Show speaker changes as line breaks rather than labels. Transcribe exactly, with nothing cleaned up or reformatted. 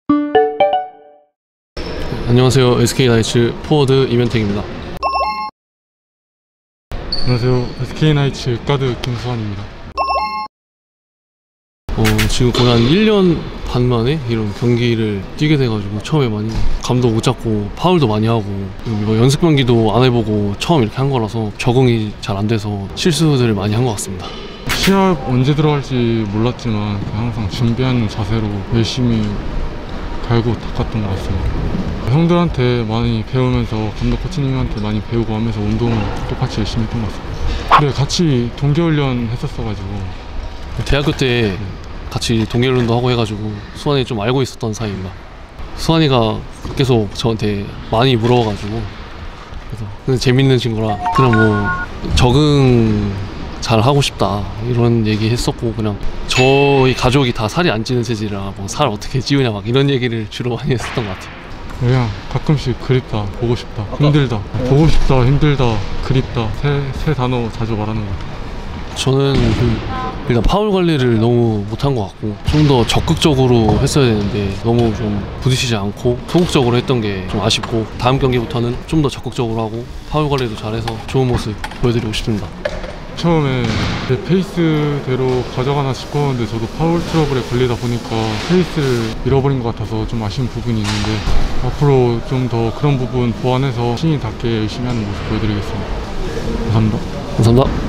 안녕하세요. 에스케이나이츠 포워드 이면택입니다.
안녕하세요. 에스케이나이츠 가드 김수환입니다.
어, 지금 거의 한 일 년 반 만에 이런 경기를 뛰게 돼가지고 처음에 많이 감도 못 잡고 파울도 많이 하고 뭐 연습 경기도 안 해보고 처음 이렇게 한 거라서 적응이 잘 안 돼서 실수들을 많이 한 것 같습니다.
시합 언제 들어갈지 몰랐지만 항상 준비하는 자세로 열심히 갈고 닦았던 것 같습니다. 형들한테 많이 배우면서 감독 코치님한테 많이 배우고 하면서 운동을 똑같이 열심히 했던 것 같습니다. 근데 같이 동계훈련 했었어가지고
대학교 때 같이 동계훈련도 하고 해가지고 수환이 좀 알고 있었던 사이입니다. 수환이가 계속 저한테 많이 물어가지고 그래서 근데 재밌는 친구라 그냥 뭐 적응 잘 하고 싶다 이런 얘기 했었고, 그냥 저희 가족이 다 살이 안 찌는 체질이라 뭐 살 어떻게 찌우냐 막 이런 얘기를 주로 많이 했었던 것 같아요.
그냥 가끔씩 그립다, 보고 싶다, 힘들다, 보고 싶다, 힘들다, 그립다 세, 세 단어 자주 말하는 것 같아요.
저는 그 일단 파울 관리를 너무 못한 것 같고 좀 더 적극적으로 했어야 되는데 너무 좀 부딪히지 않고 소극적으로 했던 게 좀 아쉽고, 다음 경기부터는 좀 더 적극적으로 하고 파울 관리도 잘해서 좋은 모습 보여드리고 싶습니다.
처음에 내 페이스대로 가져가나 싶었는데 저도 파울 트러블에 걸리다 보니까 페이스를 잃어버린 것 같아서 좀 아쉬운 부분이 있는데 앞으로 좀 더 그런 부분 보완해서 신인 답게 열심히 하는 모습 보여드리겠습니다. 감사합니다.
감사합니다.